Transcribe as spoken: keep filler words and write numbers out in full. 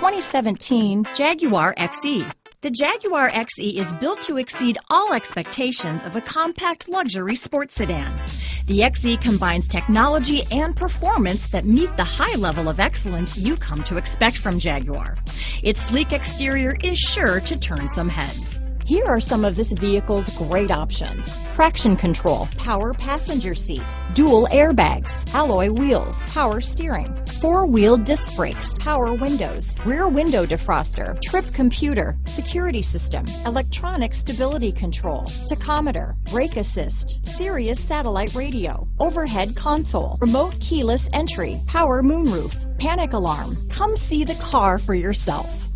twenty seventeen Jaguar X E. The Jaguar X E is built to exceed all expectations of a compact luxury sports sedan. The X E combines technology and performance that meet the high level of excellence you come to expect from Jaguar. Its sleek exterior is sure to turn some heads. Here are some of this vehicle's great options: traction control, power passenger seat, dual airbags, alloy wheels, power steering, four-wheel disc brakes, power windows, rear window defroster, trip computer, security system, electronic stability control, tachometer, brake assist, Sirius satellite radio, overhead console, remote keyless entry, power moonroof, panic alarm. Come see the car for yourself.